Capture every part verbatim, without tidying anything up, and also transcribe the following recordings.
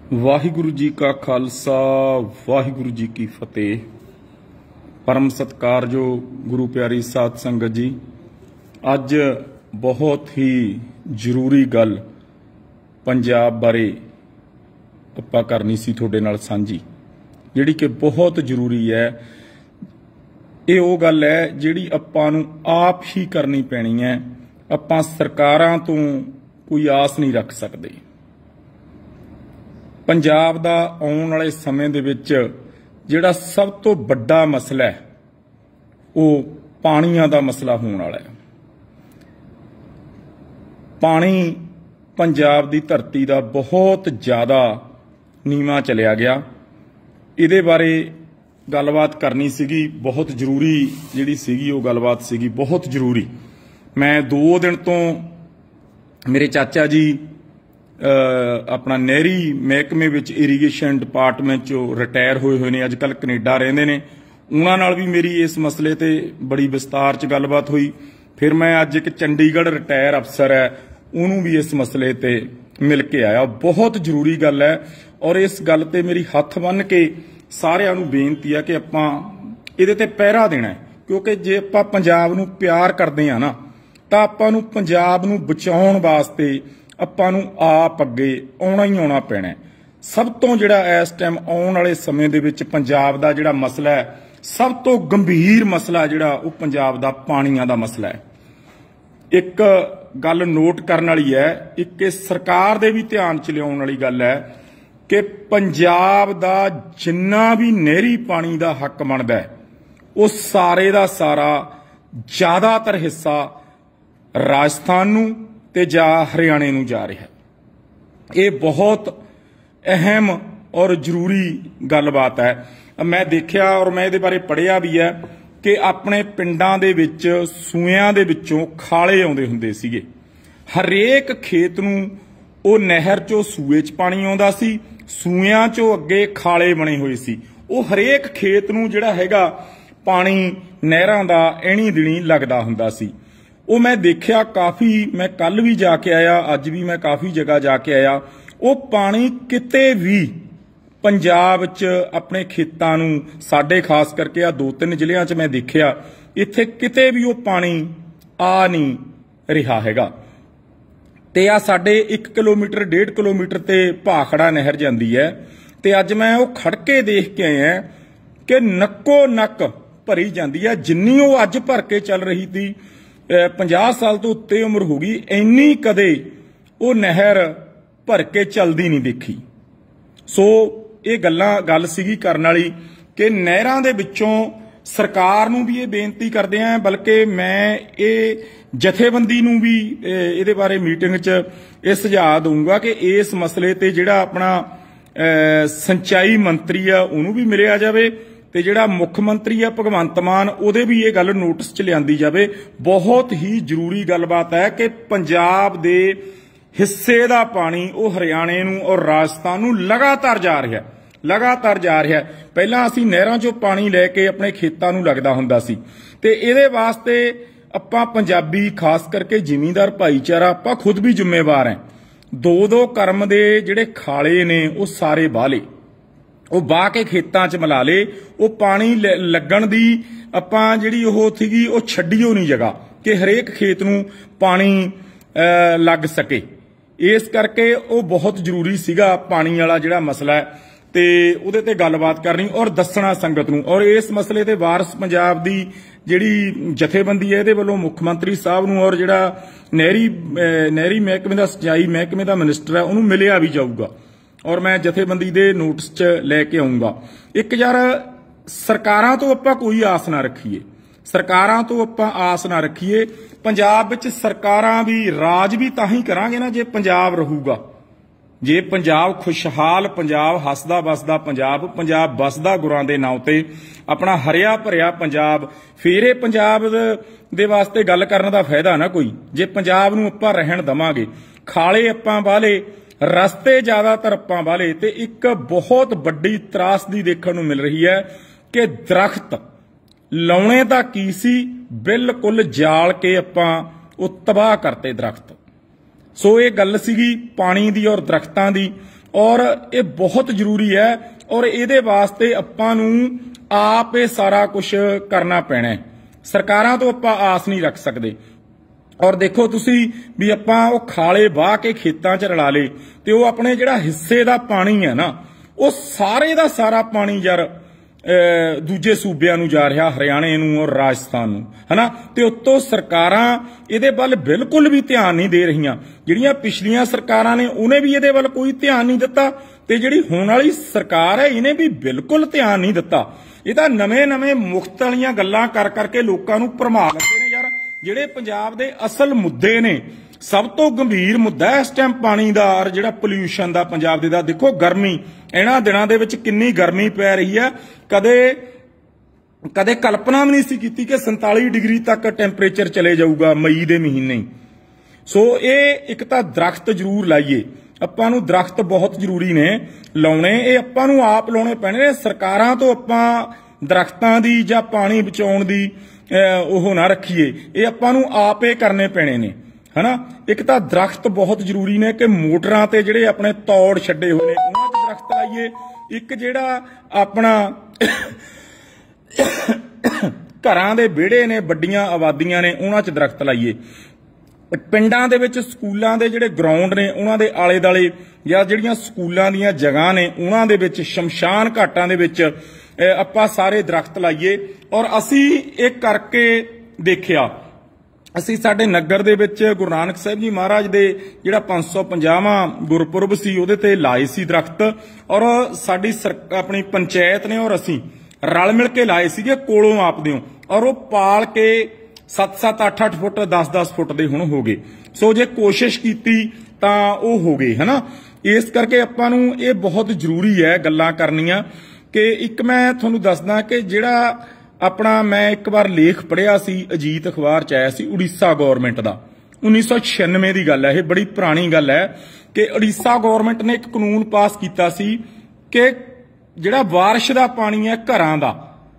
वाहिगुरु जी का खालसा वाहिगुरु जी की फतेह। परम सत्कार जो गुरु प्यारी साध संगत जी, अज बहुत ही जरूरी गल पंजाब बारे आपां करनी सी तुहाडे नाल सांझी, जिहड़ी कि बहुत जरूरी है। ये वो गल है जिहड़ी आपां नूं आप ही करनी पैनी है। आपां सरकारां तों कोई आस नहीं रख सकदे। पंजाब दा आउण वाले समय दे विच जिहड़ा सब तो वड्डा मसला है वो पाणीआं दा मसला होण वाला है। पानी पंजाब दी धरती दा बहुत ज़्यादा नीवां चलिया गया। इहदे बारे गलबात करनी सीगी, बहुत जरूरी जिहड़ी सीगी वो गलबात सीगी बहुत जरूरी। मैं दो दिन तो मेरे चाचा जी अपना नहरी महकमे विच इरीगेशन डिपार्टमेंट चो रिटायर होए हुए ने, अजकल कनेडा रहिंदे ने। उन्हां नाल भी मेरी इस मसले ते बड़ी विस्तार च गलबात हुई। फिर मैं अज एक चंडीगढ़ रिटायर अफसर है उन्होंने भी इस मसले ते मिल के आया। बहुत जरूरी गल है और इस गल ते मेरी हथ बन के सारिआं नूं बेनती है कि आपां इहदे ते पहरा देना है, क्योंकि जे आपां पंजाब नूं प्यार करदे हां ना तां आपां नूं पंजाब नूं बचाउण वास्ते आपां नूं आप अगे आउणा ही आउणा पैणा है। सब तो जिहड़ा इस टाइम आउण वाले समय दे विच पंजाब दा जिहड़ा मसला है, सब तो गंभीर मसला जिहड़ा वो पंजाब दा पाणीआं दा मसला है। एक गल नोट करन वाली है, एक सरकार दे भी ध्यान च लिआउण वाली गल है कि पंजाब दा जिन्ना भी नहरी पानी दा हक बनदा है वो सारे दा सारा ज़्यादातर हिस्सा राजस्थान नूं ते जा हरियाणे नूं जा रहा है। ये बहुत अहम और जरूरी गलबात है। मैं देखिया और मैं इहदे बारे पढ़िया भी है कि अपने पिंडां दे विच सूइयां दे विचों खाले आउंदे हुंदे सीगे। हरेक खेत नूं वो नहर चों सूए च पानी आउंदा सी, सूइयां चों अगे खाले बने होए सी। वो हरेक खेत नूं जिहड़ा हैगा पानी नहरां दा एणी दिनी लगदा हुंदा सी। वो मैं देखिया काफ़ी, मैं कल भी जाके आया, अज भी मैं काफ़ी जगह जाके आया। वो पानी किते भी पंजाब च अपने खेतां नूं, साडे खास करके आ दो तीन जिलियां च मैं देखिया इत्थे किते भी वो पानी आ नहीं रहा हैगा। ते आ साडे एक किलोमीटर डेढ़ किलोमीटर ते भाखड़ा नहर जांदी है ते अज मैं वो खड़ के देख के आया कि नक्को नक भरी जांदी है। जिन्नी वो अज भर के चल रही थी, पंजाह साल तो उत्ते उम्र हो गई, इन्नी कदे वो नहर भर के चलदी नहीं देखी। सो ये गल्लां गल सीगी करन वाली कि नहरां दे विचों सरकार नूं भी ये बेनती करदे हैं, बल्कि मैं ये जथेबंदी नूं भी इहदे बारे मीटिंग च ये सुझाव दूंगा कि इस मसले ते जिहड़ा अपना संचाई मंत्री आ उहनूं भी मिलिया जावे ते जिहड़ा मुख मंत्री है भगवंत मान उहदे भी ये गल नोटिस च लिआंदी जावे। बहुत ही जरूरी गलबात है कि पंजाब दे हिस्से दा पानी वो हरियाणे नूं और राजस्थान नूं लगातार जा रहा है, लगातार जा रहा है। पहलां असीं नहरां चों पानी लैके अपने खेतां नूं लगदा हुंदा सी ते इहदे वास्ते आपां पंजाबी खास करके जिमींदार भाईचारा आपां खुद भी जिम्मेवार हैं। दो दो करम दे जिहड़े खाले ने वो सारे बाले वो बाह के खेतां च मिला ले। वो पानी लगण दी आपां जिहड़ी ओह सीगी वो छड्डियो नहीं जगह कि हरेक खेत नूं पानी लग सके। इस करके वो बहुत जरूरी सीगा पानी वाला जिहड़ा मसला है ते उहदे ते गलबात करनी और दसना संगत नूं। और इस मसले ते वारस पंजाब दी जिहड़ी जथेबंदी है इहदे वल्लों मुख मंत्री साहब नूं और जिहड़ा नहरी नहरी महकमे दा सिंचाई महकमे दा मिनिस्टर है उहनूं मिलिया भी जाऊगा और मैं जथेबंदी दे नोटिस च लैके आऊंगा। एक यार सरकारां तो आपां कोई आस ना रखीए, सरकारां तो आपां आस ना रखीए। पंजाब विच सरकारां भी राज भी तां ही करांगे ना जे पंजाब रहूगा। जे पंजाब खुशहाल, पंजाब हसदा वसदा पंजाब, पंजाब बसदा गुरां दे नां ते अपना हरिया भरिया पंजाब, फिर ये पंजाब दे वास्ते गल करन दा फायदा ना कोई जे पंजाब नूं आपां रहण दवांगे। खाले आपां वाले, रस्ते ज्यादातर आपां वाले ते एक बहुत वड्डी त्रासदी देखण नूं मिल रही है कि दरख्त लाउणे दा की सी, बिल्कुल जाल के आपां वो तबाह करते दरख्त। सो ये गल सीगी पानी दी और दरख्तां दी और ये बहुत जरूरी है और इहदे वास्ते आपां नूं आप ये सारा कुछ करना पैना है। सरकारां तो आपां आस नहीं रख सकते। और देखो तुसी भी आपां वो खाले वाह के खेतां च रला ले ते वो अपने जिहड़ा हिस्से दा पानी है ना वो सारे दा सारा पानी यार दूजे सूबिਆਂ ਨੂੰ जा रहा, हरियाणे ਨੂੰ और राजस्थान ਨੂੰ, है ना। ते उत्तों सरकारां इहदे ਵੱਲ बिल्कुल भी ध्यान नहीं दे रहीਆਂ। ਜਿਹੜੀਆਂ पिछलियां सरकारां ने उन्हें भी इहदे ਵੱਲ कोई ध्यान नहीं दिता ते जिहड़ी होण वाली सरकार है इन्हें भी बिल्कुल ध्यान नहीं दिता। ਇਹ ਤਾਂ ਨਵੇਂ ਨਵੇਂ ਮੁਫਤ ਵਾਲੀਆਂ ਗੱਲਾਂ ਕਰ ਕਰਕੇ ਲੋਕਾਂ ਨੂੰ ਭਰਮਾ ਲੱਗੇ ਨੇ ਯਾਰ। ਜਿਹੜੇ ਪੰਜਾਬ ਦੇ ਅਸਲ ਮੁੱਦੇ ਨੇ, ਸਭ ਤੋਂ ਗੰਭੀਰ ਮੁੱਦਾ ਇਸ ਟਾਈਮ ਪਾਣੀ ਦਾ ਔਰ ਜਿਹੜਾ ਪੋਲਿਊਸ਼ਨ ਦਾ ਪੰਜਾਬ ਦੇ ਦਾ। ਦੇਖੋ ਗਰਮੀ ਇਹਨਾਂ ਦਿਨਾਂ ਦੇ ਵਿੱਚ ਕਿੰਨੀ ਗਰਮੀ ਪੈ ਰਹੀ ਹੈ, ਕਦੇ ਕਦੇ ਕਲਪਨਾ ਵੀ ਨਹੀਂ ਸੀ ਕੀਤੀ ਕਿ ਸੰਤਾਲੀ ਡਿਗਰੀ ਤੱਕ ਟੈਂਪਰੇਚਰ ਚਲੇ ਜਾਊਗਾ ਮਈ ਦੇ ਮਹੀਨੇ ਹੀ। ਸੋ ਇਹ ਇੱਕ ਤਾਂ ਦਰਖਤ ਜ਼ਰੂਰ ਲਾਈਏ, ਆਪਾਂ ਨੂੰ ਦਰਖਤ ਬਹੁਤ ਜ਼ਰੂਰੀ ਨੇ ਲਾਉਣੇ, ਇਹ ਆਪਾਂ ਨੂੰ ਆਪ ਲਾਉਣੇ ਪੈਣੇ ਨੇ। ਸਰਕਾਰਾਂ ਤੋਂ ਆਪਾਂ ਦਰਖਤਾਂ ਦੀ ਜਾਂ ਪਾਣੀ ਬਚਾਉਣ ਦੀ ਉਹ ਨਾ ਰੱਖੀਏ, ਇਹ ਆਪਾਂ ਨੂੰ ਆਪੇ ਕਰਨੇ ਪੈਣੇ ਨੇ, ਹਨਾ। ਇੱਕ ਤਾਂ ਦਰਖਤ ਬਹੁਤ ਜ਼ਰੂਰੀ ਨੇ ਕਿ ਮੋਟਰਾਂ ਤੇ ਜਿਹੜੇ ਆਪਣੇ ਤੌੜ ਛੱਡੇ ਹੋਏ ਨੇ ਉਹਨਾਂ 'ਚ ਦਰਖਤ ਲਾਈਏ। ਇੱਕ ਜਿਹੜਾ ਆਪਣਾ ਘਰਾਂ ਦੇ ਵਿਹੜੇ ਨੇ, ਵੱਡੀਆਂ ਆਬਾਦੀਆਂ ਨੇ, ਉਹਨਾਂ 'ਚ ਦਰਖਤ ਲਾਈਏ। ਪਿੰਡਾਂ ਦੇ ਵਿੱਚ ਸਕੂਲਾਂ ਦੇ ਜਿਹੜੇ ਗਰਾਊਂਡ ਨੇ ਉਹਨਾਂ ਦੇ ਆਲੇ ਦੁਆਲੇ ਜਾਂ ਜਿਹੜੀਆਂ ਸਕੂਲਾਂ ਦੀਆਂ ਜਗ੍ਹਾ ਨੇ ਉਹਨਾਂ ਦੇ ਵਿੱਚ, ਸ਼ਮਸ਼ਾਨ ਘਾਟਾਂ ਦੇ ਵਿੱਚ ਆਪਾਂ ਸਾਰੇ ਦਰਖਤ ਲਾਈਏ। ਔਰ ਅਸੀਂ ਇਹ ਕਰਕੇ ਦੇਖਿਆ, ਅਸੀਂ ਸਾਡੇ ਨਗਰ ਦੇ ਵਿੱਚ ਗੁਰੂ ਨਾਨਕ ਸਾਹਿਬ ਜੀ ਮਹਾਰਾਜ ਦੇ ਜਿਹੜਾ ਪੰਜ ਸੌ ਪੰਜਾਹਵਾਂ ਗੁਰਪੁਰਬ ਸੀ ਉਹਦੇ ਤੇ ਲਾਏ ਸੀ ਦਰਖਤ, ਔਰ ਸਾਡੀ ਆਪਣੀ ਪੰਚਾਇਤ ਨੇ ਔਰ ਅਸੀਂ ਰਲ ਮਿਲ ਕੇ ਲਾਏ ਸੀਗੇ ਕੋਲੋਂ ਆਪਦਿਓ, ਔਰ ਉਹ ਪਾਲ ਕੇ ਸੱਤ ਸੱਤ ਅੱਠ ਅੱਠ ਫੁੱਟ ਦਸ ਦਸ ਫੁੱਟ ਦੇ ਹੁਣ ਹੋ ਗਏ। ਸੋ ਜੇ ਕੋਸ਼ਿਸ਼ ਕੀਤੀ ਤਾਂ ਉਹ ਹੋ ਗਏ, ਹਨਾ। ਇਸ ਕਰਕੇ ਆਪਾਂ ਨੂੰ ਇਹ ਬਹੁਤ ਜ਼ਰੂਰੀ ਹੈ ਗੱਲਾਂ ਕਰਨੀਆਂ। ਕਿ ਇੱਕ ਮੈਂ ਤੁਹਾਨੂੰ ਦੱਸਦਾ ਕਿ ਜਿਹੜਾ ਆਪਣਾ ਮੈਂ ਇੱਕ ਵਾਰ ਲੇਖ ਪੜ੍ਹਿਆ ਸੀ, ਅਜੀਤ ਅਖਬਾਰ 'ਚ ਆਇਆ ਸੀ, ਉੜੀਸਾ ਗੌਰਮੈਂਟ ਦਾ, ਉੱਨੀ ਸੌ ਛਿਆਨਵੇਂ ਦੀ ਗੱਲ ਹੈ, ਇਹ ਬੜੀ ਪੁਰਾਣੀ ਗੱਲ ਹੈ ਕਿ ਉੜੀਸਾ ਗੌਰਮੈਂਟ ਨੇ ਇੱਕ ਕਾਨੂੰਨ ਪਾਸ ਕੀਤਾ ਸੀ ਕਿ ਜਿਹੜਾ ਬਾਰਿਸ਼ ਦਾ ਪਾਣੀ ਹੈ ਘਰਾਂ ਦਾ,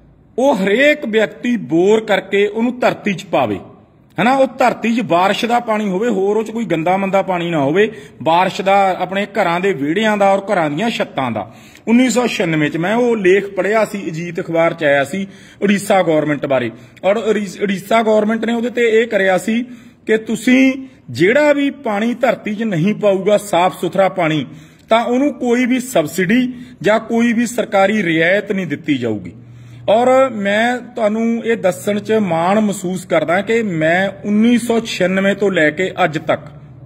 ਉਹ ਹਰੇਕ ਵਿਅਕਤੀ ਬੋਰ ਕਰਕੇ ਉਹਨੂੰ ਧਰਤੀ 'ਚ ਪਾਵੇ, ਹਨਾ। ਉਹ ਧਰਤੀ 'ਚ ਬਾਰਿਸ਼ ਦਾ ਪਾਣੀ ਹੋਵੇ, ਹੋਰ ਉਹ 'ਚ ਕੋਈ ਗੰਦਾ ਮੰਦਾ ਪਾਣੀ ਨਾ ਹੋਵੇ, ਬਾਰਿਸ਼ ਦਾ ਆਪਣੇ ਘਰਾਂ ਦੇ ਵਿਹੜਿਆਂ ਦਾ ਔਰ ਘਰਾਂ ਦੀਆਂ ਛੱਤਾਂ ਦਾ। ਉੱਨੀ ਸੌ ਛਿਆਨਵੇਂ 'ਚ ਮੈਂ ਉਹ ਲੇਖ ਪੜ੍ਹਿਆ ਸੀ, ਅਜੀਤ ਅਖਬਾਰ 'ਚ ਆਇਆ ਸੀ ਉੜੀਸਾ ਗੌਰਮੈਂਟ ਬਾਰੇ। ਔਰ ਉੜੀਸਾ ਗੌਰਮੈਂਟ ਨੇ ਉਹਦੇ ਤੇ ਇਹ ਕਰਿਆ ਸੀ ਕਿ ਤੁਸੀਂ ਜਿਹੜਾ ਵੀ ਪਾਣੀ ਧਰਤੀ 'ਚ ਨਹੀਂ ਪਾਊਗਾ ਸਾਫ਼ ਸੁਥਰਾ ਪਾਣੀ, ਤਾਂ ਉਹਨੂੰ ਕੋਈ ਵੀ ਸਬਸਿਡੀ ਜਾਂ ਕੋਈ ਵੀ ਸਰਕਾਰੀ ਰਿਆਇਤ ਨਹੀਂ ਦਿੱਤੀ ਜਾਊਗੀ। ਔਰ ਮੈਂ ਤੁਹਾਨੂੰ ਇਹ ਦੱਸਣ 'ਚ ਮਾਣ ਮਹਿਸੂਸ ਕਰਦਾ ਕਿ ਮੈਂ ਉੱਨੀ ਸੌ ਛਿਆਨਵੇਂ ਤੋਂ ਲੈ ਕੇ ਅੱਜ ਤੱਕ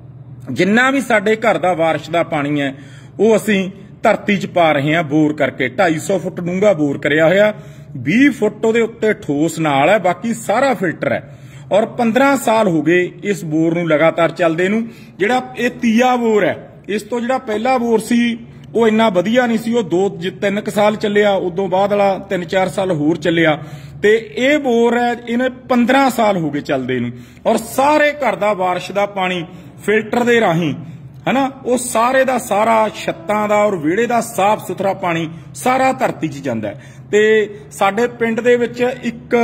ਜਿੰਨਾ ਵੀ ਸਾਡੇ ਘਰ ਦਾ ਬਾਰਿਸ਼ ਦਾ ਪਾਣੀ ਹੈ ਉਹ ਅਸੀਂ ਧਰਤੀ 'ਚ ਪਾ ਰਹੇ ਹਾਂ ਬੋਰ ਕਰਕੇ। ਢਾਈ ਸੌ ਫੁੱਟ ਡੂੰਘਾ ਬੋਰ ਕਰਿਆ ਹੋਇਆ, ਵੀਹ ਫੁੱਟ ਉਹਦੇ ਉੱਤੇ ਠੋਸ ਨਾਲ ਹੈ, ਬਾਕੀ ਸਾਰਾ ਫਿਲਟਰ ਹੈ। ਔਰ ਪੰਦਰਾਂ ਸਾਲ ਹੋ ਗਏ ਇਸ ਬੋਰ ਨੂੰ ਲਗਾਤਾਰ ਚੱਲਦੇ ਨੂੰ। ਜਿਹੜਾ ਇਹ ਤੀਆ ਬੋਰ ਹੈ, ਇਸ ਤੋਂ ਜਿਹੜਾ ਪਹਿਲਾ ਬੋਰ ਸੀ ਉਹ ਇੰਨਾ ਵਧੀਆ ਨਹੀਂ ਸੀ, ਉਹ ਦੋ ਤਿੰਨ ਕੁ ਸਾਲ ਚੱਲਿਆ, ਉਦੋਂ ਬਾਅਦ ਵਾਲਾ ਤਿੰਨ ਚਾਰ ਸਾਲ ਹੋਰ ਚੱਲਿਆ। ਤੇ ਇਹ ਬੋਰ ਹੈ, ਇਹਨੇ ਪੰਦਰਾਂ ਸਾਲ ਹੋ ਗਏ ਚੱਲਦੇ ਨੂੰ, ਔਰ ਸਾਰੇ ਘਰ ਦਾ ਬਾਰਿਸ਼ ਦਾ ਪਾਣੀ ਫਿਲਟਰ ਦੇ ਰਾਹੀਂ, ਹਨਾ, ਉਹ ਸਾਰੇ ਦਾ ਸਾਰਾ ਛੱਤਾਂ ਦਾ ਔਰ ਵਿਹੜੇ ਦਾ ਸਾਫ਼ ਸੁਥਰਾ ਪਾਣੀ ਸਾਰਾ ਧਰਤੀ 'ਚ ਜਾਂਦਾ ਹੈ। ਤੇ ਸਾਡੇ ਪਿੰਡ ਦੇ ਵਿੱਚ ਇੱਕ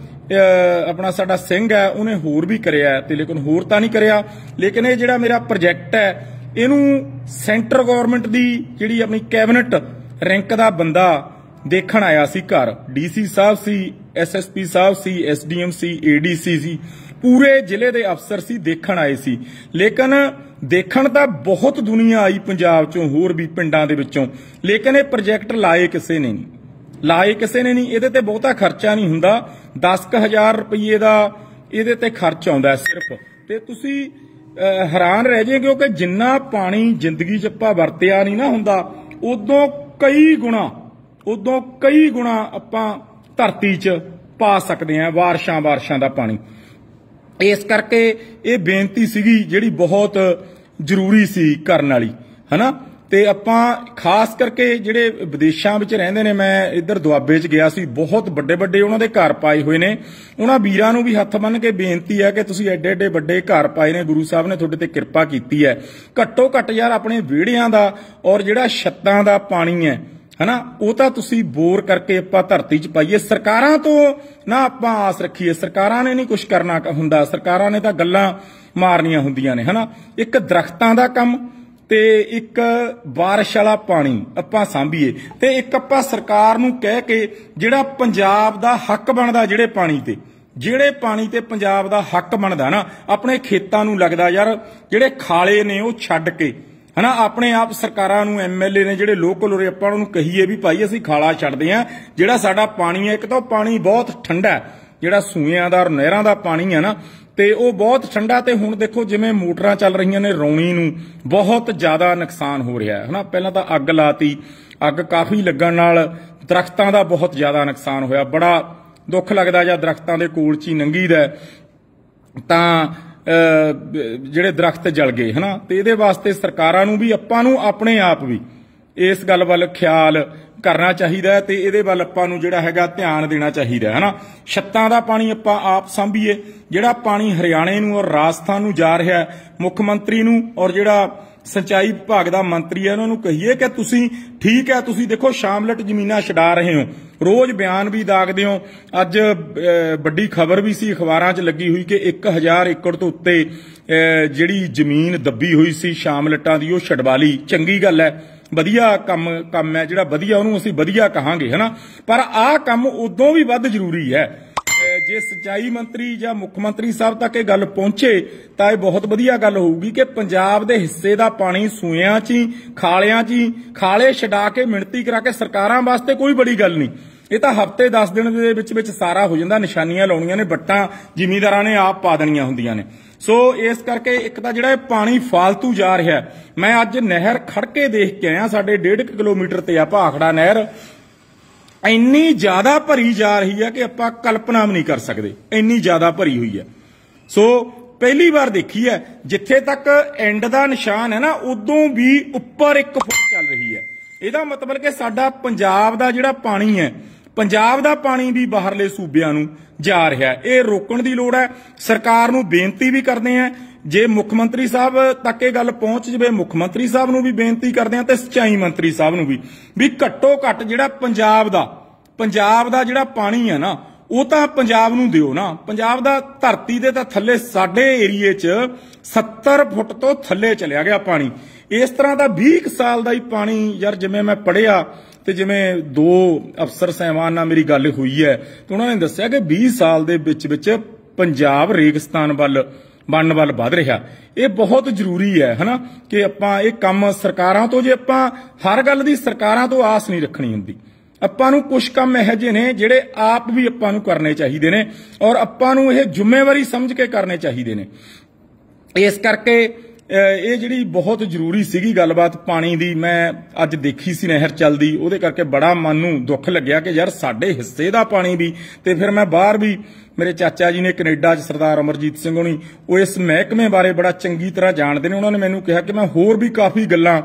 ਆਪਣਾ ਸਾਡਾ ਸਿੰਘ ਹੈ, ਉਹਨੇ ਹੋਰ ਵੀ ਕਰਿਆ ਤੇ ਲੇਕਿਨ ਹੋਰ ਤਾਂ ਨਹੀਂ ਕਰਿਆ। ਲੇਕਿਨ ਇਹ ਜਿਹੜਾ ਮੇਰਾ ਪ੍ਰੋਜੈਕਟ ਹੈ ਇਹਨੂੰ ਸੈਂਟਰ ਗਵਰਨਮੈਂਟ ਦੀ ਜਿਹੜੀ ਆਪਣੀ ਕੈਬਨਿਟ ਰੈਂਕ ਦਾ ਬੰਦਾ ਦੇਖਣ ਆਇਆ ਸੀ ਘਰ। ਡੀਸੀ ਸਾਹਿਬ ਸੀ, ਐਸਐਸਪੀ ਸਾਹਿਬ ਸੀ, ਐਸਡੀਐਮ ਸੀ, ਏਡੀਸੀ ਸੀ, ਪੂਰੇ ਜ਼ਿਲ੍ਹੇ ਦੇ ਅਫਸਰ ਸੀ, ਦੇਖਣ ਆਏ ਸੀ। ਲੇਕਿਨ ਦੇਖਣ ਤਾਂ ਬਹੁਤ ਦੁਨੀਆ ਆਈ ਪੰਜਾਬ ਚੋਂ, ਹੋਰ ਵੀ ਪਿੰਡਾਂ ਦੇ ਵਿੱਚੋਂ, ਲੇਕਿਨ ਇਹ ਪ੍ਰੋਜੈਕਟ ਲਾਏ ਕਿਸੇ ਨੇ ਨਹੀਂ, ਲਾਏ ਕਿਸੇ ਨੇ ਨਹੀਂ। ਇਹਦੇ ਤੇ ਬਹੁਤਾ ਖਰਚਾ ਨਹੀਂ ਹੁੰਦਾ, ਦਸ ਕੁ ਹਜ਼ਾਰ ਰੁਪਈਏ ਦਾ ਇਹਦੇ ਤੇ ਖਰਚ ਆਉਂਦਾ ਸਿਰਫ। ਤੇ ਤੁਸੀਂ ਹੈਰਾਨ ਰਹਿ ਜਾਏ ਕਿਉਂਕਿ ਜਿੰਨਾ ਪਾਣੀ ਜ਼ਿੰਦਗੀ 'ਚ ਆਪਾਂ ਵਰਤਿਆ ਨਹੀਂ ਨਾ ਹੁੰਦਾ, ਉਦੋਂ ਕਈ ਗੁਣਾ ਉਦੋਂ ਕਈ ਗੁਣਾ ਆਪਾਂ ਧਰਤੀ 'ਚ ਪਾ ਸਕਦੇ ਹਾਂ ਬਾਰਿਸ਼ਾਂ ਬਾਰਿਸ਼ਾਂ ਦਾ ਪਾਣੀ। ਇਸ ਕਰਕੇ ਇਹ ਬੇਨਤੀ ਸੀਗੀ ਜਿਹੜੀ ਬਹੁਤ ਜ਼ਰੂਰੀ ਸੀ ਕਰਨ ਵਾਲੀ, ਹਨਾ। ਤੇ ਆਪਾਂ ਖਾਸ ਕਰਕੇ ਜਿਹੜੇ ਵਿਦੇਸ਼ਾਂ ਵਿੱਚ ਰਹਿੰਦੇ ਨੇ, ਮੈਂ ਇੱਧਰ ਦੁਆਬੇ 'ਚ ਗਿਆ ਸੀ, ਬਹੁਤ ਵੱਡੇ ਵੱਡੇ ਉਹਨਾਂ ਦੇ ਘਰ ਪਾਏ ਹੋਏ ਨੇ। ਉਹਨਾਂ ਵੀਰਾਂ ਨੂੰ ਵੀ ਹੱਥ ਬੰਨ੍ਹ ਕੇ ਬੇਨਤੀ ਹੈ ਕਿ ਤੁਸੀਂ ਐਡੇ ਐਡੇ ਵੱਡੇ ਘਰ ਪਾਏ ਨੇ, ਗੁਰੂ ਸਾਹਿਬ ਨੇ ਤੁਹਾਡੇ ਤੇ ਕਿਰਪਾ ਕੀਤੀ ਹੈ, ਘੱਟੋ ਘੱਟ ਯਾਰ ਆਪਣੇ ਵਿਹੜਿਆਂ ਦਾ ਔਰ ਜਿਹੜਾ ਛੱਤਾਂ ਦਾ ਪਾਣੀ ਹੈ, ਹਨਾ, ਉਹ ਤਾਂ ਤੁਸੀਂ ਬੋਰ ਕਰਕੇ ਆਪਾਂ ਧਰਤੀ 'ਚ ਪਾਈਏ। ਸਰਕਾਰਾਂ ਤੋਂ ਨਾ ਆਪਾਂ ਆਸ ਰੱਖੀਏ, ਸਰਕਾਰਾਂ ਨੇ ਨਹੀਂ ਕੁਝ ਕਰਨਾ ਹੁੰਦਾ, ਸਰਕਾਰਾਂ ਨੇ ਤਾਂ ਗੱਲਾਂ ਮਾਰਨੀਆਂ ਹੁੰਦੀਆਂ ਨੇ, ਹਨਾ। ਇੱਕ ਦਰਖਤਾਂ ਦਾ ਕੰਮ, ਤੇ ਇੱਕ ਬਾਰਿਸ਼ ਵਾਲਾ ਪਾਣੀ ਆਪਾਂ ਸਾਂਭੀਏ ਤੇ ਇੱਕ ਆਪਾਂ ਸਰਕਾਰ ਨੂੰ ਕਹਿ ਕੇ ਜਿਹੜਾ ਪੰਜਾਬ ਦਾ ਹੱਕ ਬਣਦਾ ਜਿਹੜੇ ਪਾਣੀ ਤੇ ਜਿਹੜੇ ਪਾਣੀ ਤੇ ਪੰਜਾਬ ਦਾ ਹੱਕ ਬਣਦਾ ਨਾ ਆਪਣੇ ਖੇਤਾਂ ਨੂੰ ਲੱਗਦਾ ਯਾਰ ਜਿਹੜੇ ਖਾਲੇ ਨੇ ਉਹ ਛੱਡ ਕੇ ਹਨਾ ਆਪਣੇ ਆਪ ਸਰਕਾਰਾਂ ਨੂੰ ਐਮਐਲਏ ਨੇ ਜਿਹੜੇ ਲੋਕਲ ਉਰੇ ਆਪਾਂ ਉਹਨੂੰ ਕਹੀਏ ਵੀ ਭਾਈ ਅਸੀਂ ਖਾਲਾ ਛੱਡਦੇ ਆ ਜਿਹੜਾ ਸਾਡਾ ਪਾਣੀ ਹੈ ਇੱਕ ਤਾਂ ਪਾਣੀ ਬਹੁਤ ਠੰਡਾ ਜਿਹੜਾ ਸੂਇਆਂ ਦਾ ਨਹਿਰਾਂ ਦਾ ਪਾਣੀ ਹੈ ਨਾ ਤੇ ਉਹ ਬਹੁਤ ਠੰਡਾ ਤੇ ਹੁਣ ਦੇਖੋ ਜਿਵੇਂ ਮੋਟਰਾਂ ਚੱਲ ਰਹੀਆਂ ਨੇ ਰੌਣੀ ਨੂੰ ਬਹੁਤ ਜ਼ਿਆਦਾ ਨੁਕਸਾਨ ਹੋ ਰਿਹਾ ਹੈ ਹਨਾ ਪਹਿਲਾਂ ਤਾਂ ਅੱਗ ਲਾਤੀ ਅੱਗ ਕਾਫੀ ਲੱਗਣ ਨਾਲ ਦਰਖਤਾਂ ਦਾ ਬਹੁਤ ਜ਼ਿਆਦਾ ਨੁਕਸਾਨ ਹੋਇਆ ਬੜਾ ਦੁੱਖ ਲੱਗਦਾ ਜਾਂ ਦਰਖਤਾਂ ਦੇ ਕੋਲ ਚ ਹੀ ਲੰਘੀਦਾ ਤਾਂ ਜਿਹੜੇ ਦਰਖਤ ਜਲ ਗਏ ਹਨਾ ਤੇ ਇਹਦੇ ਵਾਸਤੇ ਸਰਕਾਰਾਂ ਨੂੰ ਵੀ ਆਪਾਂ ਨੂੰ ਆਪਣੇ ਆਪ ਵੀ ਇਸ ਗੱਲ ਵੱਲ ਖਿਆਲ ਕਰਨਾ ਚਾਹੀਦਾ ਤੇ ਇਹਦੇ ਵੱਲ ਆਪਾਂ ਨੂੰ ਜਿਹੜਾ ਹੈਗਾ ਧਿਆਨ ਦੇਣਾ ਚਾਹੀਦਾ ਹਨਾ ਛੱਤਾਂ ਦਾ ਪਾਣੀ ਆਪਾਂ ਆਪ ਸਾਂਭੀਏ ਜਿਹੜਾ ਪਾਣੀ ਹਰਿਆਣੇ ਨੂੰ ਔਰ ਰਾਜਸਥਾਨ ਨੂੰ ਜਾ ਰਿਹਾ ਮੁੱਖ ਮੰਤਰੀ ਨੂੰ ਔਰ ਜਿਹੜਾ ਸਿੰਚਾਈ ਵਿਭਾਗ ਦਾ ਮੰਤਰੀ ਹੈ ਉਹਨਾਂ ਨੂੰ ਕਹੀਏ ਕਿ ਤੁਸੀਂ ਠੀਕ ਹੈ ਤੁਸੀਂ ਦੇਖੋ ਸ਼ਾਮਲਟ ਜ਼ਮੀਨਾਂ ਛਡਾ ਰਹੇ ਹੋ ਰੋਜ਼ ਬਿਆਨ ਵੀ ਦਾਗਦੇ ਹੋ ਅੱਜ ਵੱਡੀ ਖਬਰ ਵੀ ਸੀ ਅਖਬਾਰਾਂ 'ਚ ਲੱਗੀ ਹੋਈ ਕਿ ਇੱਕ ਹਜ਼ਾਰ ਏਕੜ ਤੋਂ ਉੱਤੇ ਜਿਹੜੀ ਜ਼ਮੀਨ ਦੱਬੀ ਹੋਈ ਸੀ ਸ਼ਾਮਲਟਾਂ ਦੀ ਉਹ ਛਡਵਾ ਲਈ ਚੰਗੀ ਗੱਲ ਹੈ ਵਧੀਆ ਕੰਮ ਕੰਮ ਹੈ ਜਿਹੜਾ ਵਧੀਆ ਉਹਨੂੰ ਅਸੀਂ ਵਧੀਆ ਕਹਾਂਗੇ ਹਨਾ ਪਰ ਆਹ ਕੰਮ ਉਦੋਂ ਵੀ ਵੱਧ ਜ਼ਰੂਰੀ ਹੈ ਜੇ ਸਿੰਚਾਈ ਮੰਤਰੀ ਜਾਂ ਮੁੱਖ ਮੰਤਰੀ ਸਾਹਿਬ ਤੱਕ ਇਹ ਗੱਲ ਪਹੁੰਚੇ ਤਾਂ ਇਹ ਬਹੁਤ ਵਧੀਆ ਗੱਲ ਹੋਊਗੀ ਕਿ ਪੰਜਾਬ ਦੇ ਹਿੱਸੇ ਦਾ ਪਾਣੀ ਸੂਇਆਂ 'ਚ ਹੀ ਖਾਲਿਆਂ 'ਚ ਹੀ ਖਾਲੇ ਛਡਾ ਕੇ ਮਿਣਤੀ ਕਰਾ ਕੇ ਸਰਕਾਰਾਂ ਵਾਸਤੇ ਕੋਈ ਬੜੀ ਗੱਲ ਨਹੀਂ ਇਹ ਤਾਂ ਹਫ਼ਤੇ ਦਸ ਦਿਨ ਦੇ ਵਿੱਚ ਵਿੱਚ ਸਾਰਾ ਹੋ ਜਾਂਦਾ ਨਿਸ਼ਾਨੀਆਂ ਲਾਉਣੀਆਂ ਨੇ ਵੱਟਾਂ ਜ਼ਿਮੀਂਦਾਰਾਂ ਨੇ ਆਪ ਪਾ ਦੇਣੀਆਂ ਹੁੰਦੀਆਂ ਨੇ ਸੋ ਇਸ ਕਰਕੇ ਇੱਕ ਤਾਂ ਜਿਹੜਾ ਇਹ ਪਾਣੀ ਫਾਲਤੂ ਜਾ ਰਿਹਾ ਮੈਂ ਅੱਜ ਨਹਿਰ ਖੜ ਕੇ ਦੇਖ ਕੇ ਆਇਆ ਸਾਡੇ ਡੇਢ ਕਿਲੋਮੀਟਰ ਤੇ ਆ ਭਾਖੜਾ ਨਹਿਰ ਇੰਨੀ ਜ਼ਿਆਦਾ ਭਰੀ ਜਾ ਰਹੀ ਹੈ ਕਿ ਆਪਾਂ ਕਲਪਨਾ ਵੀ ਨਹੀਂ ਕਰ ਸਕਦੇ ਇੰਨੀ ਜ਼ਿਆਦਾ ਭਰੀ ਹੋਈ ਹੈ ਸੋ ਪਹਿਲੀ ਵਾਰ ਦੇਖੀ ਹੈ ਜਿੱਥੇ ਤੱਕ ਐਂਡ ਦਾ ਨਿਸ਼ਾਨ ਹੈ ਨਾ ਉਦੋਂ ਵੀ ਉੱਪਰ ਇੱਕ ਫੁੱਟ ਚੱਲ ਰਹੀ ਹੈ ਇਹਦਾ ਮਤਲਬ ਕਿ ਸਾਡਾ ਪੰਜਾਬ ਦਾ ਜਿਹੜਾ ਪਾਣੀ ਹੈ ਪੰਜਾਬ ਦਾ ਪਾਣੀ ਵੀ ਬਾਹਰਲੇ ਸੂਬਿਆਂ ਨੂੰ ਜਾ ਰਿਹਾ ਇਹ ਰੋਕਣ ਦੀ ਲੋੜ ਹੈ ਸਰਕਾਰ ਨੂੰ ਬੇਨਤੀ ਵੀ ਕਰਦੇ ਆ ਜੇ ਮੁੱਖ ਮੰਤਰੀ ਸਾਹਿਬ ਤੱਕ ਇਹ ਗੱਲ ਪਹੁੰਚ ਜਵੇ ਮੁੱਖ ਮੰਤਰੀ ਸਾਹਿਬ ਨੂੰ ਵੀ ਬੇਨਤੀ ਕਰਦੇ ਆ ਤੇ ਸਿੰਚਾਈ ਮੰਤਰੀ ਸਾਹਿਬ ਨੂੰ ਵੀ ਵੀ ਘੱਟੋ ਘੱਟ ਜਿਹੜਾ ਪੰਜਾਬ ਦਾ ਪੰਜਾਬ ਦਾ ਜਿਹੜਾ ਪਾਣੀ ਹੈ ਨਾ ਉਹ ਤਾਂ ਪੰਜਾਬ ਨੂੰ ਦਿਓ ਨਾ ਪੰਜਾਬ ਦਾ ਧਰਤੀ ਦੇ ਤਾਂ ਥੱਲੇ ਸਾਡੇ ਏਰੀਏ 'ਚ ਸੱਤਰ ਫੁੱਟ ਤੋਂ ਥੱਲੇ ਚਲਿਆ ਗਿਆ ਪਾਣੀ ਇਸ ਤਰ੍ਹਾਂ ਦਾ ਵੀਹ ਸਾਲ ਦਾ ਹੀ ਪਾਣੀ ਯਾਰ ਜਿਵੇਂ ਮੈਂ ਪੜ੍ਹਿਆ ਤੇ ਜਿਵੇਂ ਦੋ ਅਫਸਰ ਸਾਹਿਬਾਨ ਨਾਲ ਮੇਰੀ ਗੱਲ ਹੋਈ ਹੈ ਤੇ ਉਹਨਾਂ ਨੇ ਦੱਸਿਆ ਕਿ ਵੀਹ ਸਾਲ ਦੇ ਵਿੱਚ ਵਿੱਚ ਪੰਜਾਬ ਰੇਗਿਸਤਾਨ ਵੱਲ ਬਣਨ ਵੱਲ ਵਧ ਰਿਹਾ ਇਹ ਬਹੁਤ ਜ਼ਰੂਰੀ ਹੈ ਹਨਾ ਕਿ ਆਪਾਂ ਇਹ ਕੰਮ ਸਰਕਾਰਾਂ ਤੋਂ ਜੇ ਆਪਾਂ ਹਰ ਗੱਲ ਦੀ ਸਰਕਾਰਾਂ ਤੋਂ ਆਸ ਨਹੀਂ ਰੱਖਣੀ ਹੁੰਦੀ ਆਪਾਂ ਨੂੰ ਕੁਝ ਕੰਮ ਇਹੋ ਜਿਹੇ ਨੇ ਜਿਹੜੇ ਆਪ ਵੀ ਆਪਾਂ ਨੂੰ ਕਰਨੇ ਚਾਹੀਦੇ ਨੇ ਔਰ ਆਪਾਂ ਨੂੰ ਇਹ ਜ਼ਿੰਮੇਵਾਰੀ ਸਮਝ ਕੇ ਕਰਨੇ ਚਾਹੀਦੇ ਨੇ ਇਸ ਕਰਕੇ ਇਹ ਜਿਹੜੀ ਬਹੁਤ ਜ਼ਰੂਰੀ ਸੀਗੀ ਗੱਲਬਾਤ ਪਾਣੀ ਦੀ ਮੈਂ ਅੱਜ ਦੇਖੀ ਸੀ ਨਹਿਰ ਚੱਲਦੀ ਉਹਦੇ ਕਰਕੇ ਬੜਾ ਮਨ ਨੂੰ ਦੁੱਖ ਲੱਗਿਆ ਕਿ ਯਾਰ ਸਾਡੇ ਹਿੱਸੇ ਦਾ ਪਾਣੀ ਵੀ ਤੇ ਫਿਰ ਮੈਂ ਬਾਹਰ ਵੀ ਮੇਰੇ ਚਾਚਾ ਜੀ ਨੇ ਕੈਨੇਡਾ 'ਚ ਸਰਦਾਰ ਅਮਰਜੀਤ ਸਿੰਘ ਹੋਣੀ ਉਹ ਇਸ ਮਹਿਕਮੇ ਬਾਰੇ ਬੜਾ ਚੰਗੀ ਤਰ੍ਹਾਂ ਜਾਣਦੇ ਨੇ ਉਹਨਾਂ ਨੇ ਮੈਨੂੰ ਕਿਹਾ ਕਿ ਮੈਂ ਹੋਰ ਵੀ ਕਾਫੀ ਗੱਲਾਂ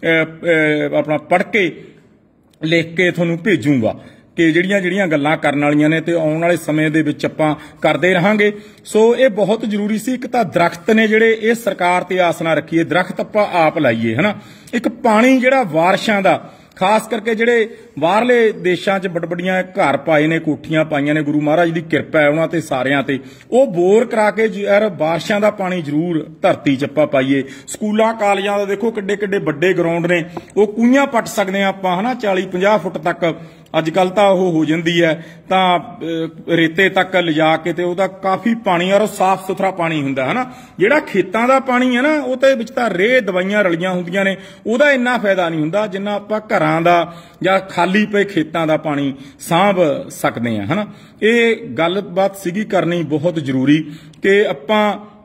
ਆਪਣਾ ਪੜ੍ਹ ਕੇ ਲਿਖ ਕੇ ਤੁਹਾਨੂੰ ਭੇਜੂਗਾ ਕਿ ਜਿਹੜੀਆਂ ਜਿਹੜੀਆਂ ਗੱਲਾਂ ਕਰਨ ਵਾਲੀਆਂ ਨੇ ਤੇ ਆਉਣ ਵਾਲੇ ਸਮੇਂ ਦੇ ਵਿੱਚ ਆਪਾਂ ਕਰਦੇ ਰਹਾਂਗੇ ਸੋ ਇਹ ਬਹੁਤ ਜ਼ਰੂਰੀ ਸੀ ਇੱਕ ਤਾਂ ਦਰਖਤ ਨੇ ਜਿਹੜੇ ਇਹ ਸਰਕਾਰ ਤੇ ਆਸ ਨਾ ਰੱਖੀਏ ਦਰਖਤ ਆਪਾਂ ਆਪ ਲਾਈਏ ਹਨਾ ਇੱਕ ਪਾਣੀ ਜਿਹੜਾ ਵਾਰਿਸ਼ਾਂ ਦਾ ਖਾਸ ਕਰਕੇ ਜਿਹੜੇ ਬਾਹਰਲੇ ਦੇਸ਼ਾਂ 'ਚ ਵੱਡੀਆਂ ਘਰ ਪਾਏ ਨੇ ਕੋਠੀਆਂ ਪਾਈਆਂ ਨੇ ਗੁਰੂ ਮਹਾਰਾਜ ਦੀ ਕਿਰਪਾ ਹੈ ਉਹਨਾਂ ਤੇ ਸਾਰਿਆਂ ਤੇ ਉਹ ਬੋਰ ਕਰਾ ਕੇ ਯਾਰ ਬਾਰਿਸ਼ਾਂ ਦਾ ਪਾਣੀ ਜ਼ਰੂਰ ਧਰਤੀ 'ਚ ਆਪਾਂ ਪਾਈਏ ਸਕੂਲਾਂ ਕਾਲਜਾਂ ਦਾ ਦੇਖੋ ਕਿੱਡੇ ਕਿੱਡੇ ਵੱਡੇ ਗਰਾਊਂਡ ਨੇ ਉਹ ਕੂਈਆਂ ਪੱਟ ਸਕਦੇ ਆ ਆਪਾਂ ਹਨਾ ਚਾਲੀ ਪੰਜਾਹ ਫੁੱਟ ਤੱਕ ਅੱਜ ਕੱਲ ਤਾਂ ਉਹ ਹੋ ਜਾਂਦੀ ਹੈ ਤਾਂ ਰੇਤੇ ਤੱਕ ਲਿਜਾ ਕੇ ਤੇ ਉਹਦਾ ਕਾਫੀ ਪਾਣੀ ਔਰ ਸਾਫ਼ ਸੁਥਰਾ ਪਾਣੀ ਹੁੰਦਾ ਹਨਾ ਜਿਹੜਾ ਖੇਤਾਂ ਦਾ ਪਾਣੀ ਹੈ ਨਾ ਉਹ ਤੇ ਵਿੱਚ ਤਾਂ ਰੇਹ ਦਵਾਈਆਂ ਰਲੀਆਂ ਹੁੰਦੀਆਂ ਨੇ ਉਹਦਾ ਇੰਨਾ ਫਾਇਦਾ ਨਹੀਂ ਹੁੰਦਾ ਜਿੰਨਾ ਆਪਾਂ ਘਰਾਂ ਦਾ ਜਾਂ ਖਾਲੀ ਪਏ ਖੇਤਾਂ ਦਾ ਪਾਣੀ ਸਾਂਭ ਸਕਦੇ ਆ ਹਨਾ ਇਹ ਗੱਲਬਾਤ ਸੀਗੀ ਕਰਨੀ ਬਹੁਤ ਜ਼ਰੂਰੀ ਕਿ ਆਪਾਂ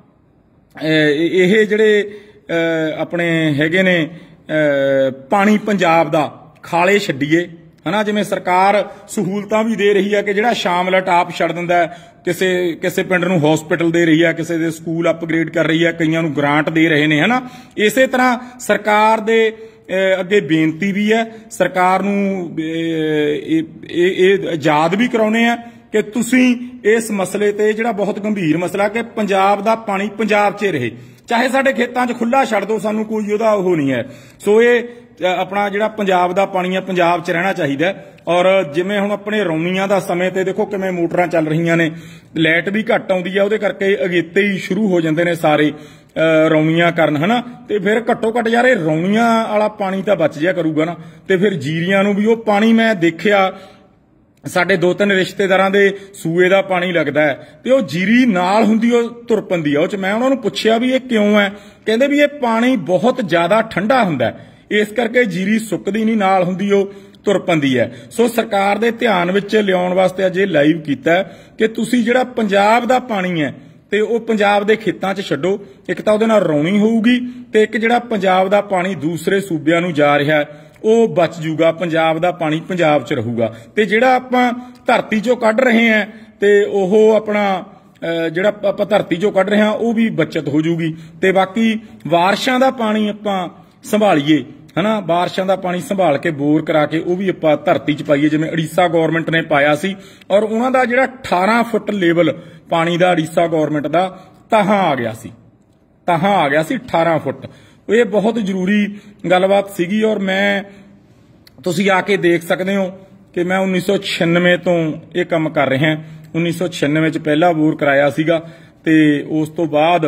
ਇਹ ਜਿਹੜੇ ਆਪਣੇ ਹੈਗੇ ਨੇ ਪਾਣੀ ਪੰਜਾਬ ਦਾ ਖਾਲੇ ਛੱਡੀਏ ਹਨਾ ਜਿਵੇਂ ਸਰਕਾਰ ਸਹੂਲਤਾਂ ਵੀ ਦੇ ਰਹੀ ਹੈ ਕਿ ਜਿਹੜਾ ਸ਼ਾਮਲਟ ਆਪ ਛੱਡ ਦਿੰਦਾ ਕਿਸੇ ਕਿਸੇ ਪਿੰਡ ਨੂੰ ਹਸਪੀਟਲ ਦੇ ਰਹੀ ਹੈ ਕਿਸੇ ਦੇ ਸਕੂਲ ਅਪਗ੍ਰੇਡ ਕਰ ਰਹੀ ਹੈ ਕਈਆਂ ਨੂੰ ਗ੍ਰਾਂਟ ਦੇ ਰਹੇ ਨੇ ਹਨਾ ਇਸੇ ਤਰ੍ਹਾਂ ਸਰਕਾਰ ਦੇ ਅੱਗੇ ਬੇਨਤੀ ਵੀ ਹੈ ਸਰਕਾਰ ਨੂੰ ਇਹ ਯਾਦ ਵੀ ਕਰਾਉਣੇ ਆ ਕਿ ਤੁਸੀਂ ਇਸ ਮਸਲੇ ਤੇ ਜਿਹੜਾ ਬਹੁਤ ਗੰਭੀਰ ਮਸਲਾ ਕਿ ਪੰਜਾਬ ਦਾ ਪਾਣੀ ਪੰਜਾਬ 'ਚ ਰਹੇ ਚਾਹੇ ਸਾਡੇ ਖੇਤਾਂ 'ਚ ਖੁੱਲਾ ਛੱਡ ਦਿਓ ਸਾਨੂੰ ਕੋਈ ਉਹਦਾ ਉਹ ਨਹੀਂ ਹੈ ਸੋ ਇਹ ਆਪਣਾ ਜਿਹੜਾ ਪੰਜਾਬ ਦਾ ਪਾਣੀ ਹੈ ਪੰਜਾਬ 'ਚ ਰਹਿਣਾ ਚਾਹੀਦਾ। ਔਰ ਜਿਵੇਂ ਹੁਣ ਆਪਣੇ ਰੌਣੀਆਂ ਦਾ ਸਮੇਂ ਤੇ ਦੇਖੋ ਕਿਵੇਂ ਮੋਟਰਾਂ ਚੱਲ ਰਹੀਆਂ ਨੇ, ਲਾਈਟ ਵੀ ਘੱਟ ਆਉਂਦੀ ਹੈ, ਉਹਦੇ ਕਰਕੇ ਅਗੇਤੇ ਹੀ ਸ਼ੁਰੂ ਹੋ ਜਾਂਦੇ ਨੇ ਸਾਰੇ ਰੌਣੀਆਂ ਕਰਨ, ਹਨਾ। ਤੇ ਫਿਰ ਘੱਟੋ ਘੱਟ ਯਾਰ ਇਹ ਰੌਣੀਆਂ ਵਾਲਾ ਪਾਣੀ ਤਾਂ ਬਚ ਜਿਆ ਕਰੂਗਾ ਨਾ। ਤੇ ਫਿਰ ਜੀਰੀਆਂ ਨੂੰ ਵੀ ਉਹ ਪਾਣੀ, ਮੈਂ ਦੇਖਿਆ ਸਾਡੇ ਦੋ ਤਿੰਨ ਰਿਸ਼ਤੇਦਾਰਾਂ ਦੇ ਸੂਏ ਦਾ ਪਾਣੀ ਲੱਗਦਾ ਹੈ ਤੇ ਉਹ ਜੀਰੀ ਨਾਲ ਹੁੰਦੀ ਉਹ ਤੁਰ ਪੈਂਦੀ ਆ ਉਹ 'ਚ। ਮੈਂ ਉਹਨਾਂ ਨੂੰ ਪੁੱਛਿਆ ਵੀ ਇਹ ਕਿਉਂ ਹੈ, ਕਹਿੰਦੇ ਵੀ ਇਹ ਪਾਣੀ ਬਹੁਤ ਜ਼ਿਆਦਾ ਠੰਡਾ ਹੁੰਦਾ ਇਸ ਕਰਕੇ ਜੀਰੀ ਸੁੱਕਦੀ ਨਹੀਂ, ਨਾਲ ਹੁੰਦੀ ਉਹ ਤੁਰ ਪੈਂਦੀ ਹੈ। ਸੋ ਸਰਕਾਰ ਦੇ ਧਿਆਨ ਵਿੱਚ ਲਿਆਉਣ ਵਾਸਤੇ ਅੱਜ ਇਹ ਲਾਈਵ ਕੀਤਾ ਕਿ ਤੁਸੀਂ ਜਿਹੜਾ ਪੰਜਾਬ ਦਾ ਪਾਣੀ ਹੈ ਤੇ ਉਹ ਪੰਜਾਬ ਦੇ ਖੇਤਾਂ 'ਚ ਛੱਡੋ। ਇੱਕ ਤਾਂ ਉਹਦੇ ਨਾਲ ਰੌਣੀ ਹੋਊਗੀ ਤੇ ਇੱਕ ਜਿਹੜਾ ਪੰਜਾਬ ਦਾ ਪਾਣੀ ਦੂਸਰੇ ਸੂਬਿਆਂ ਨੂੰ ਜਾ ਰਿਹਾ ਉਹ ਬਚ ਜੂਗਾ, ਪੰਜਾਬ ਦਾ ਪਾਣੀ ਪੰਜਾਬ 'ਚ ਰਹੂਗਾ। ਤੇ ਜਿਹੜਾ ਆਪਾਂ ਧਰਤੀ 'ਚੋਂ ਕੱਢ ਰਹੇ ਹਾਂ ਤੇ ਉਹ ਆਪਣਾ ਜਿਹੜਾ ਆਪਾਂ ਧਰਤੀ 'ਚੋਂ ਕੱਢ ਰਹੇ ਹਾਂ ਉਹ ਵੀ ਬਚਤ ਹੋ ਜੂਗੀ। ਤੇ ਬਾਕੀ ਬਾਰਿਸ਼ਾਂ ਦਾ ਪਾਣੀ ਆਪਾਂ ਸੰਭਾਲੀਏ, ਹਨਾ। ਬਾਰਿਸ਼ਾਂ ਦਾ ਪਾਣੀ ਸੰਭਾਲ ਕੇ ਬੋਰ ਕਰਾ ਕੇ ਉਹ ਵੀ ਆਪਾਂ ਧਰਤੀ 'ਚ ਪਾਈਏ, ਜਿਵੇਂ ਉੜੀਸਾ ਗਵਰਨਮੈਂਟ ਨੇ ਪਾਇਆ ਸੀ। ਔਰ ਉਹਨਾਂ ਦਾ ਜਿਹੜਾ ਅਠਾਰਾਂ ਫੁੱਟ ਲੈਵਲ ਪਾਣੀ ਦਾ ਉੜੀਸਾ ਗਵਰਨਮੈਂਟ ਦਾ ਤਾਹਾਂ ਆ ਗਿਆ ਸੀ, ਤਾਹਾਂ ਆ ਗਿਆ ਸੀ ਅਠਾਰਾਂ ਫੁੱਟ। ਇਹ ਬਹੁਤ ਜ਼ਰੂਰੀ ਗੱਲਬਾਤ ਸੀਗੀ। ਔਰ ਮੈਂ, ਤੁਸੀਂ ਆ ਕੇ ਦੇਖ ਸਕਦੇ ਹੋ ਕਿ ਮੈਂ ਉੱਨੀ ਸੌ ਛਿਆਨਵੇਂ ਤੋਂ ਇਹ ਕੰਮ ਕਰ ਰਿਹਾ। ਉੱਨੀ ਸੌ ਛਿਆਨਵੇਂ 'ਚ ਪਹਿਲਾ ਬੋਰ ਕਰਾਇਆ ਸੀਗਾ ਤੇ ਉਸ ਤੋਂ ਬਾਅਦ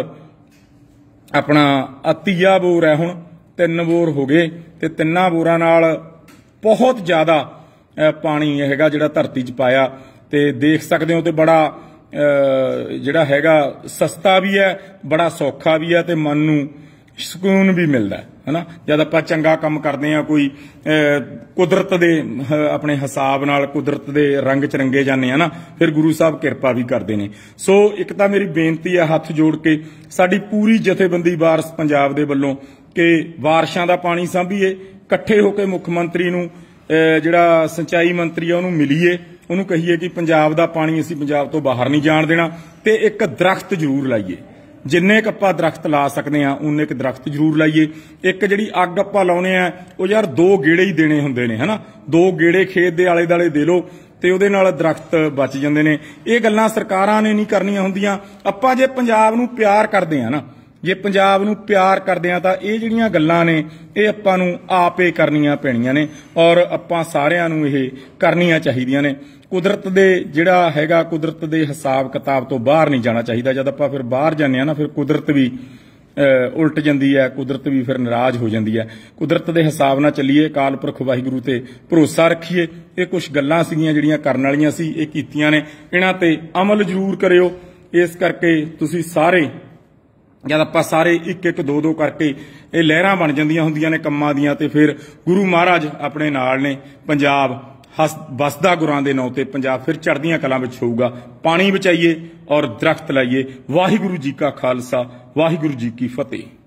ਆਪਣਾ ਤੀਆ ਬੋਰ ਹੈ, ਹੁਣ ਤਿੰਨ ਬੋਰ ਹੋ ਗਏ ਤੇ ਤਿੰਨਾਂ ਬੋਰਾਂ ਨਾਲ ਬਹੁਤ ਜ਼ਿਆਦਾ ਪਾਣੀ ਹੈਗਾ ਜਿਹੜਾ ਧਰਤੀ 'ਚ ਪਾਇਆ। ਤੇ ਦੇਖ ਸਕਦੇ ਹੋ ਤੇ ਬੜਾ ਜਿਹੜਾ ਹੈਗਾ ਸਸਤਾ ਵੀ ਹੈ, ਬੜਾ ਸੌਖਾ ਵੀ ਹੈ ਤੇ ਮਨ ਨੂੰ ਸਕੂਨ ਵੀ ਮਿਲਦਾ ਹੈ ਨਾ। ਜਦ ਆਪਾਂ ਚੰਗਾ ਕੰਮ ਕਰਦੇ ਹਾਂ, ਕੋਈ ਕੁਦਰਤ ਦੇ ਆਪਣੇ ਹਿਸਾਬ ਨਾਲ ਕੁਦਰਤ ਦੇ ਰੰਗ 'ਚ ਰੰਗੇ ਜਾਂਦੇ ਆ ਨਾ, ਫਿਰ ਗੁਰੂ ਸਾਹਿਬ ਕਿਰਪਾ ਵੀ ਕਰਦੇ ਨੇ। ਸੋ ਇੱਕ ਤਾਂ ਮੇਰੀ ਬੇਨਤੀ ਹੈ ਹੱਥ ਜੋੜ ਕੇ ਸਾਡੀ ਪੂਰੀ ਜਥੇਬੰਦੀ ਵਾਰਸ ਪੰਜਾਬ ਦੇ ਵੱਲੋਂ ਕਿ ਬਾਰਿਸ਼ਾਂ ਦਾ ਪਾਣੀ ਸਾਂਭੀਏ, ਇਕੱਠੇ ਹੋ ਕੇ ਮੁੱਖ ਮੰਤਰੀ ਨੂੰ, ਜਿਹੜਾ ਸਿੰਚਾਈ ਮੰਤਰੀ ਆ ਉਹਨੂੰ ਮਿਲੀਏ, ਉਹਨੂੰ ਕਹੀਏ ਕਿ ਪੰਜਾਬ ਦਾ ਪਾਣੀ ਅਸੀਂ ਪੰਜਾਬ ਤੋਂ ਬਾਹਰ ਨਹੀਂ ਜਾਣ ਦੇਣਾ। ਤੇ ਇੱਕ ਦਰਖਤ ਜ਼ਰੂਰ ਲਾਈਏ, ਜਿੰਨੇ ਕੁ ਆਪਾਂ ਦਰਖਤ ਲਾ ਸਕਦੇ ਆ ਉਨੇ ਕੁ ਦਰਖਤ ਜ਼ਰੂਰ ਲਾਈਏ। ਇੱਕ ਜਿਹੜੀ ਅੱਗ ਆਪਾਂ ਲਾਉਣੇ ਆ ਉਹ ਯਾਰ ਦੋ ਗੇੜੇ ਹੀ ਦੇਣੇ ਹੁੰਦੇ ਨੇ, ਹਨਾ। ਦੋ ਗੇੜੇ ਖੇਤ ਦੇ ਆਲੇ ਦੁਆਲੇ ਦੇ ਲਓ ਤੇ ਉਹਦੇ ਨਾਲ ਦਰਖਤ ਬਚ ਜਾਂਦੇ ਨੇ। ਇਹ ਗੱਲਾਂ ਸਰਕਾਰਾਂ ਨੇ ਨਹੀਂ ਕਰਨੀਆਂ ਹੁੰਦੀਆਂ। ਆਪਾਂ ਜੇ ਪੰਜਾਬ ਨੂੰ ਪਿਆਰ ਕਰਦੇ ਆ ਨਾ, ਜੇ ਪੰਜਾਬ ਨੂੰ ਪਿਆਰ ਕਰਦੇ ਆ ਤਾਂ ਇਹ ਜਿਹੜੀਆਂ ਗੱਲਾਂ ਨੇ ਇਹ ਆਪਾਂ ਨੂੰ ਆਪੇ ਕਰਨੀਆਂ ਪੈਣੀਆਂ ਨੇ ਔਰ ਆਪਾਂ ਸਾਰਿਆਂ ਨੂੰ ਇਹ ਕਰਨੀਆਂ ਚਾਹੀਦੀਆਂ ਨੇ। ਕੁਦਰਤ ਦੇ ਜਿਹੜਾ ਹੈਗਾ, ਕੁਦਰਤ ਦੇ ਹਿਸਾਬ ਕਿਤਾਬ ਤੋਂ ਬਾਹਰ ਨਹੀਂ ਜਾਣਾ ਚਾਹੀਦਾ। ਜਦ ਆਪਾਂ ਫਿਰ ਬਾਹਰ ਜਾਂਦੇ ਆ ਨਾ, ਫਿਰ ਕੁਦਰਤ ਵੀ ਉਲਟ ਜਾਂਦੀ ਹੈ, ਕੁਦਰਤ ਵੀ ਫਿਰ ਨਾਰਾਜ਼ ਹੋ ਜਾਂਦੀ ਹੈ। ਕੁਦਰਤ ਦੇ ਹਿਸਾਬ ਨਾਲ ਚੱਲੀਏ, ਅਕਾਲ ਪੁਰਖ ਵਾਹਿਗੁਰੂ ਤੇ ਭਰੋਸਾ ਰੱਖੀਏ। ਇਹ ਕੁਝ ਗੱਲਾਂ ਸੀਗੀਆਂ ਜਿਹੜੀਆਂ ਕਰਨ ਵਾਲੀਆਂ ਸੀ, ਇਹ ਕੀਤੀਆਂ ਨੇ, ਇਹਨਾਂ ਤੇ ਅਮਲ ਜ਼ਰੂਰ ਕਰਿਓ। ਇਸ ਕਰਕੇ ਤੁਸੀਂ ਸਾਰੇ, ਜਦ ਆਪਾਂ ਸਾਰੇ ਇੱਕ ਇੱਕ ਦੋ ਦੋ ਕਰਕੇ ਇਹ ਲਹਿਰਾਂ ਬਣ ਜਾਂਦੀਆਂ ਹੁੰਦੀਆਂ ਨੇ ਕੰਮਾਂ ਦੀਆਂ, ਤੇ ਫਿਰ ਗੁਰੂ ਮਹਾਰਾਜ ਆਪਣੇ ਨਾਲ ਨੇ। ਪੰਜਾਬ ਵਸਦਾ ਗੁਰਾਂ ਦੇ ਨਾਂ ਤੇ ਪੰਜਾਬ ਫਿਰ ਚੜ੍ਹਦੀਆਂ ਕਲਾਂ ਵਿੱਚ ਹੋਊਗਾ। ਪਾਣੀ ਬਚਾਈਏ ਔਰ ਦਰਖਤ ਲਾਈਏ। ਵਾਹਿਗੁਰੂ ਜੀ ਕਾ ਖਾਲਸਾ, ਵਾਹਿਗੁਰੂ ਜੀ ਕੀ ਫਤਿਹ।